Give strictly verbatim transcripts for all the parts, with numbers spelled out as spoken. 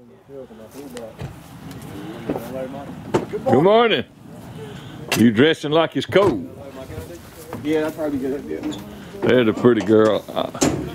Good morning. You dressing like it's cold. Yeah, that's probably good. Yeah. There's a pretty girl. Uh,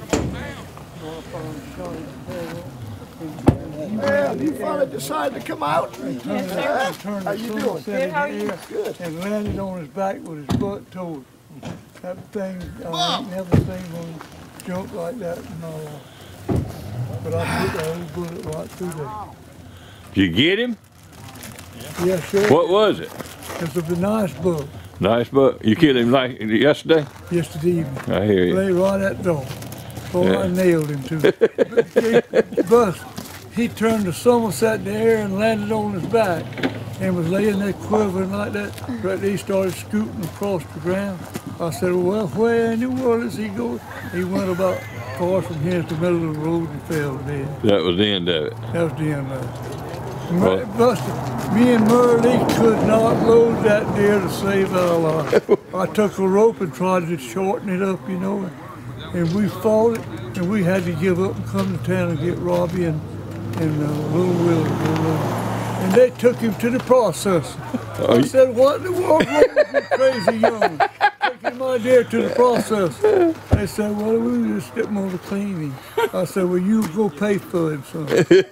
Well, you finally decided to come out. Yes, sir. Turned the somerset in the air Good. and landed on his back with his butt towed. That thing, I ain't never seen one jump like that in my life. But I put the whole bullet right through there. did you get him? Yeah, sure. What was it? It was a nice buck Nice buck. You killed him like yesterday? yesterday evening. I hear you. Lay right at the door. Boy, Yeah. I nailed him to it. But he turned the somerset in the air and landed on his back and was laying there quivering like that. Right there, he started scooting across the ground. I said, well, where in the world is he going? He went about far from here to the middle of the road and fell dead. That was the end of it. That was the end of it. Well- Buster, me and Merle could not load that deer to save our life. I took a rope and tried to shorten it up, you know, and we fought it, and we had to give up and come to town and get Robbie and, and uh, Little Willie. And they took him to the processor. I said, what in the world wrong with you crazy young? Taking my deer to the processor. They said, well, we just stick him on the cleaning. I said, well, you go pay for him, son.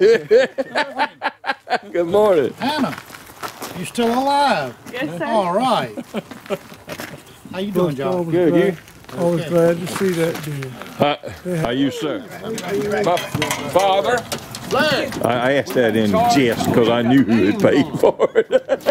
Good morning. Hannah, you still alive? Yes, sir. All right. How you doing, John? Good, you? I was glad to see that deer. How, how you, sir? My father? I, I asked that in jest because I knew who had paid for it.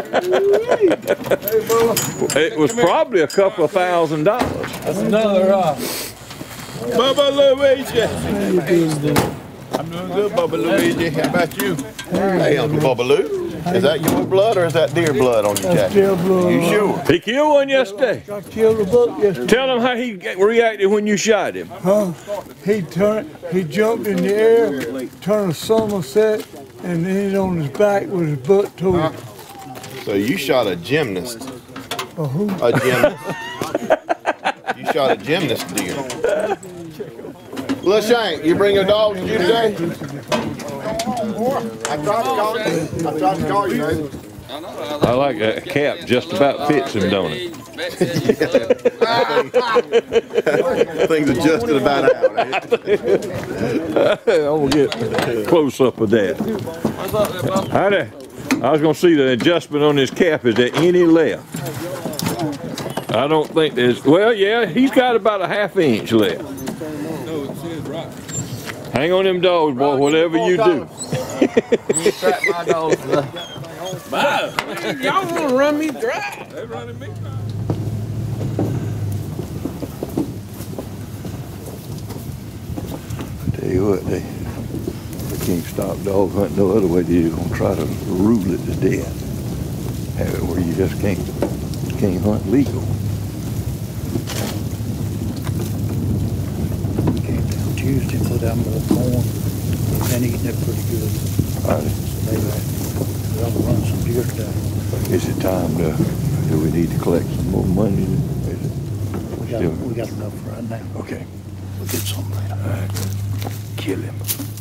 It was probably a couple of thousand dollars. That's another uh, Bubba Luigi. How you doing, dear? I'm doing good, Bubba Luigi. How about you? Hey, Uncle Bubba Lou. Is that your blood or is that deer blood on your That's jacket? deer blood. You sure? He killed one yesterday. I killed a buck yesterday. Tell him how he reacted when you shot him. Huh? He turned, he jumped in the air, turned a somerset, and then on his back with his butt towed. So you shot a gymnast. A who? A gymnast. You shot a gymnast deer. Lil Shank, you bring your dog with you today? I tried to call you. I tried to call you, baby. I like that cap. Just about fits him, don't it? Things adjusted about out. Eh? I'm gonna get close up with that. How the, I was gonna see the adjustment on his cap. Is there any left? I don't think there's. Well, yeah, he's got about a half inch left. Hang on them dogs, boy. Whatever you do. You track my dogs. Y'all want to run me dry? They running me dry. Tell you what, they, they can't stop dog hunting no other way. They're gonna try to rule it to death. Have it where you just can't can't hunt legal. Came down Tuesday, put out more corn. Been eating it pretty good. All right. They We're gonna run some deer today. Is it time to, do we need to collect some more money? Is it We got, still- we got enough right now. Okay. We'll get some later. All right. Kill him.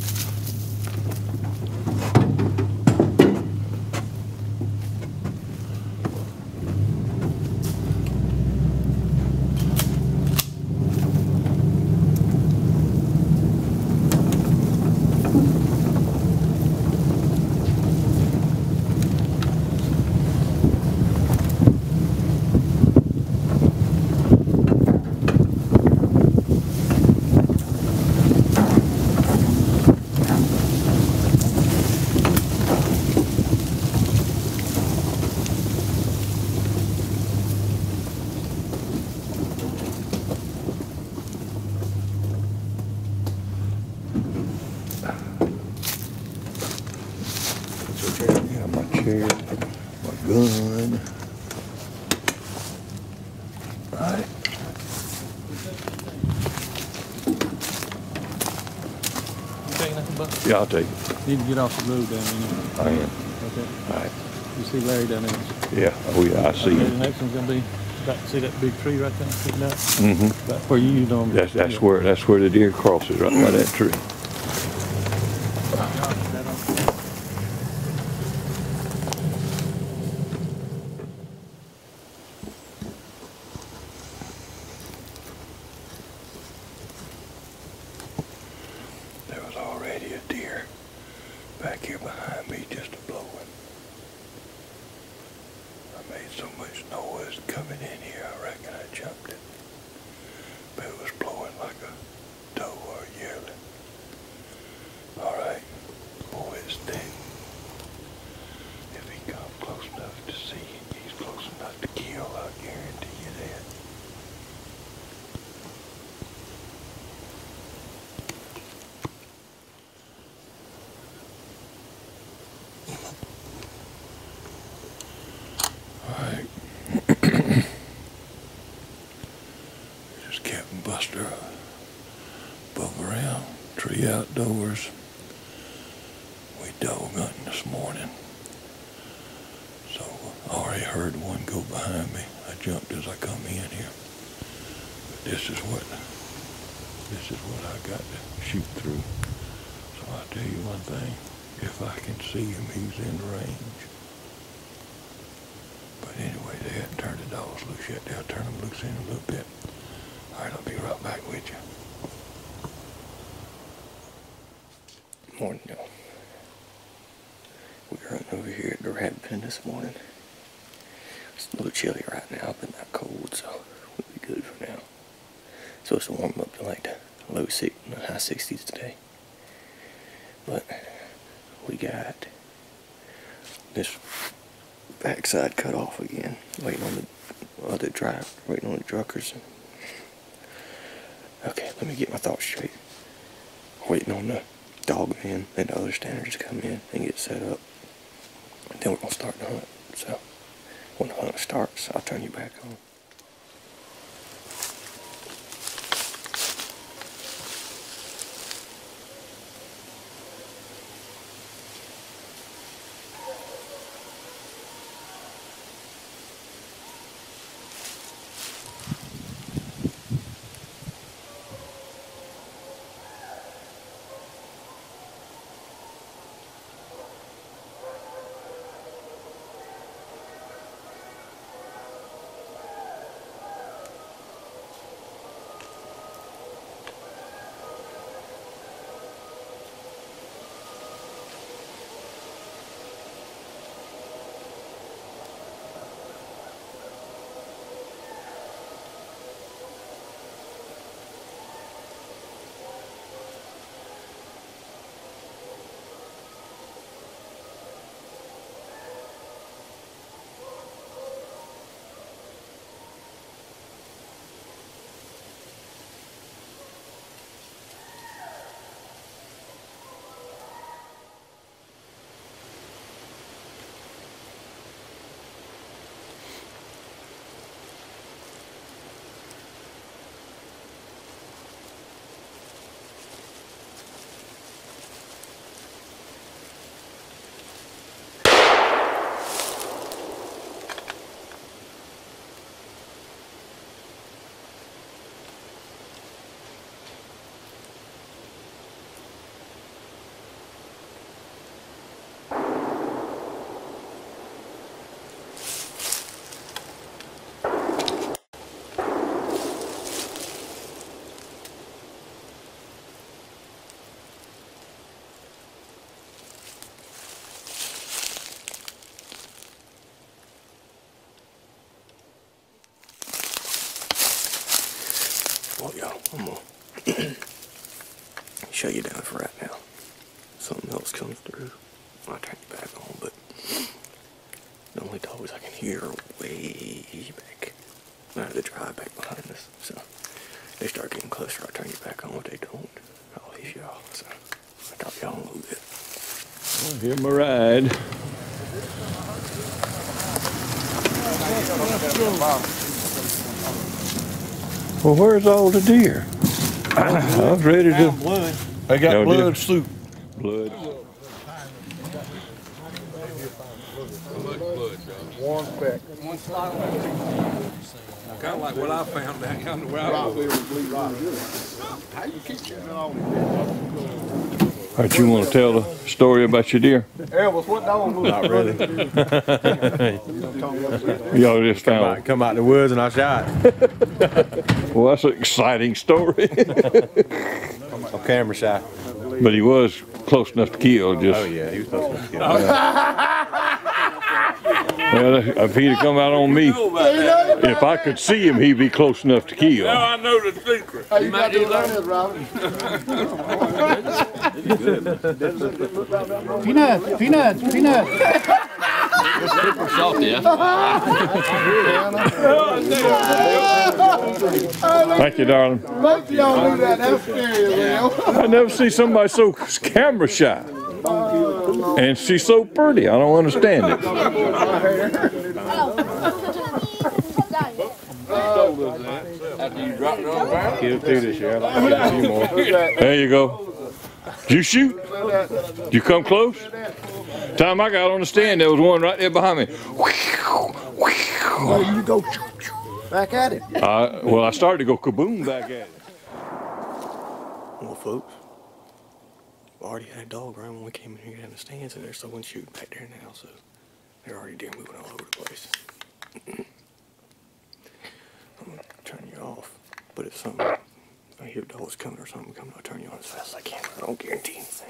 Got my chair, my gun. All right. Take nothing but. Yeah, I'll take it. Need to get off the road down there. I am. Okay. All right. You see Larry down there. Yeah. Oh yeah, I see Okay, the him. next one's gonna be, about to see that big tree right there, sitting up. Mm-hmm. About where you normally. That's that's where that's where the deer crosses right by that tree. back here behind me just a blowing. I made so much noise coming in here, I reckon I jumped it. But it was blowing like a doe or a yearling. Alright, boy, it's dead. If he comes close enough to see, he's close enough to kill, I guarantee you that. Alright. This is Captain Buster above ground, tree outdoors. We dog hunting this morning. So I already heard one go behind me. I jumped as I come in here. But this is what this is what I got to shoot through. So I'll tell you one thing. If I can see him, he's in range. But anyway, they hadn't turned the dogs loose yet. They'll turn them loose in a little bit. All right, I'll be right back with you. Morning, y'all. We're hunting over here at the rat pen this morning. It's a little chilly right now, but not cold, so we'll be good for now. It's supposed to warm up to like the low six, high sixties today. But we got this backside cut off again, waiting on the other drive, waiting on the truckers. Okay, let me get my thoughts straight. Waiting on the dog man and the other standers to come in and get set up. And then we're gonna start the hunt. So when the hunt starts, I'll turn you back on. Well, y'all, I'm gonna show you down for right now. Something else comes through. I'll turn you back on, but the only dogs I can hear are way back out of the drive back behind us. So they start getting closer, I'll turn you back on. If they don't, I'll leave y'all. So I'll drop y'all in a little bit. Well, here's my ride. Well, where's all the deer? I was ready to. Blood. They got No, blood dear. soup. Blood. One speck. Kind of like what I found down yonder where I was. How you keep that on? All right, you want to tell the story about your deer? Elvis, what dog moved? Not really. Y'all just Come found. out, come out the woods and I shot. Well, that's an exciting story. I'm camera shy. But he was close enough to kill. Just Oh yeah, he was supposed to kill. well, if he'd have come out on me, if I could see him, he'd be close enough to kill. Now I know the secret. Hey, you got to do like this, Robin. Peanuts, peanuts, peanuts. Thank you, darling. Both of y'all do that. That's scary, Leo. I never see somebody so camera shy. And she's so pretty. I don't understand it. After you drop it on the ground. Kill two this year. I'd like to get a few more. There you go. Did you shoot? Did you come close? Time I got on the stand, there was one right there behind me. You go back at it. Uh, well, I started to go kaboom back at it. Well, folks, we already had a dog run when we came in here in the stands, and there's someone shooting back there now, so they're already deer moving all over the place. I'm gonna turn you off, but if something, if I hear dogs coming or something coming, I'll turn you on as fast as I can. I don't guarantee anything.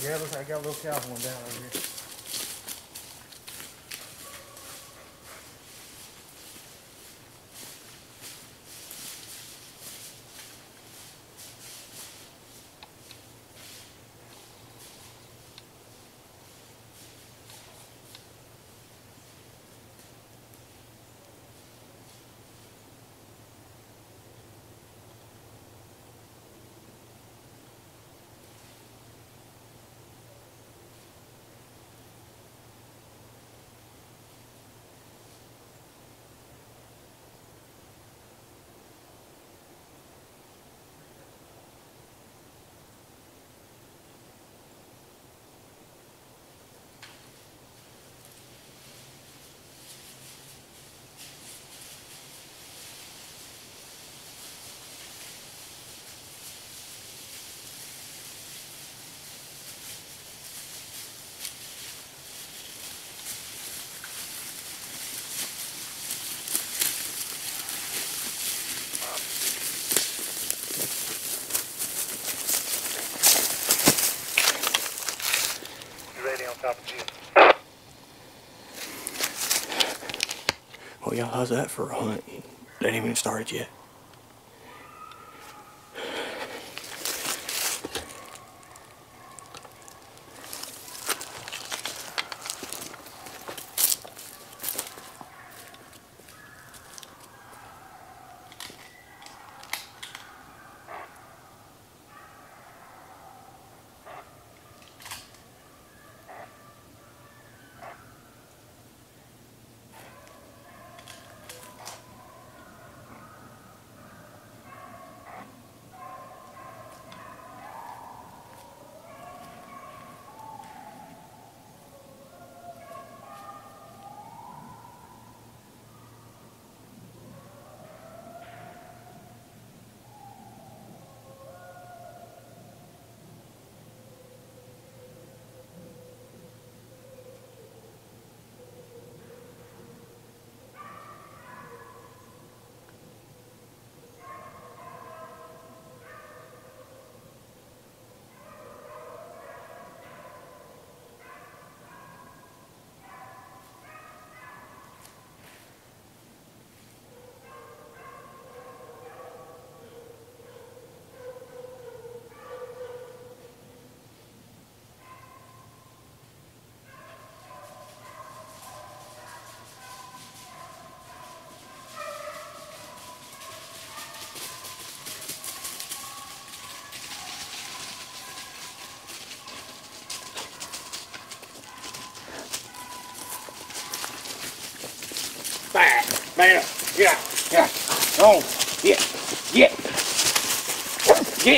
Yeah, looks like I got a little cow one down over here. Well, y'all, how's that for a hunt? They ain't even started yet. Man, yeah, yeah, on, yeah, yeah, yeah.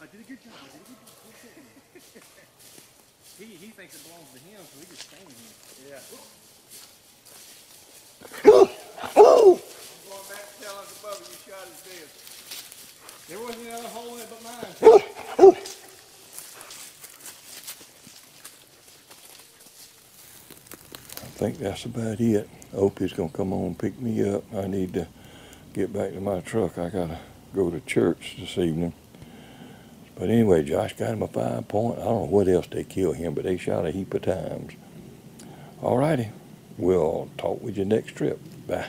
I did a good job. I did a good job. he, he thinks it belongs to him, so we just standing here. Yeah. Oh! I'm going back to tell Uncle Bubba you shot his deer. There wasn't any other hole in it but mine. I think that's about it. Opie's gonna come on and pick me up. I need to get back to my truck. I gotta go to church this evening. But anyway, Josh got him a five point. I don't know what else they killed him, but they shot a heap of times. All righty. We'll talk with you next trip. Bye.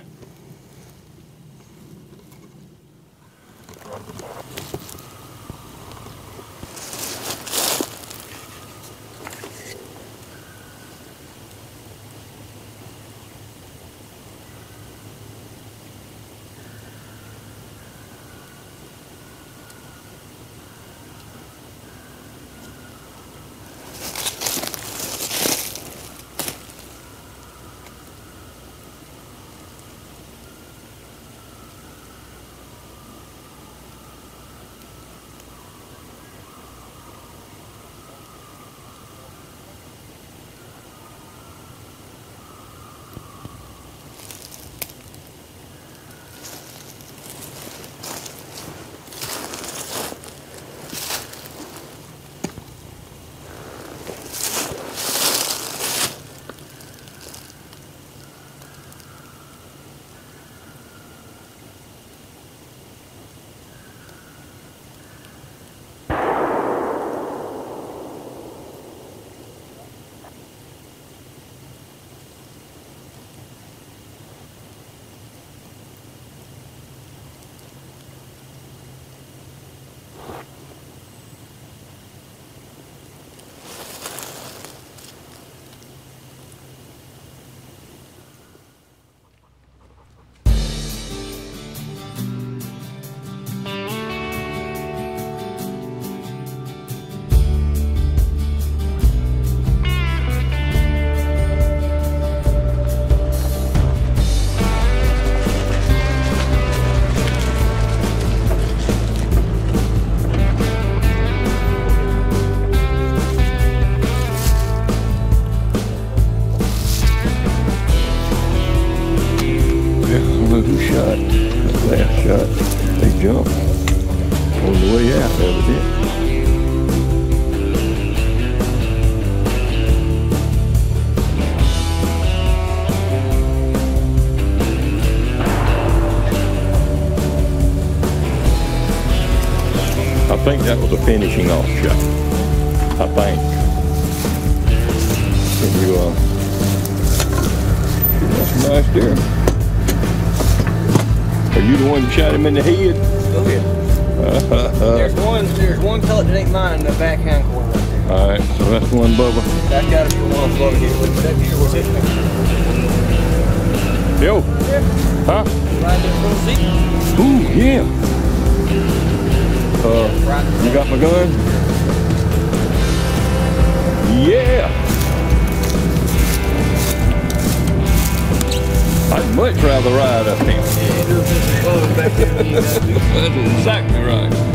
Jump on the way out, evidently. I think that was a finishing off shot. I think. Can you, uh, that's a nice deer. Are you the one who shot him in the head? Go ahead. There's one, there's one pellet that ain't mine in the back hind corner right there. All right, so that's one Bubba. That's gotta be the one Bubba here. Look, that deer was hitting me. Yo. Yeah. Huh? Right there in front of the seat. Ooh, yeah. Uh, you got my gun? Yeah. I'd much rather ride up him. Yeah, you do this back there. That's exactly right.